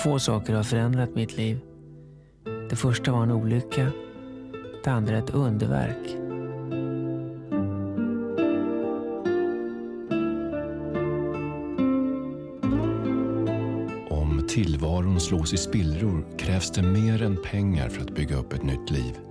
2 saker har förändrat mitt liv. Det första var en olycka. Det andra ett underverk. Om tillvaron slås i spillror krävs det mer än pengar för att bygga upp ett nytt liv.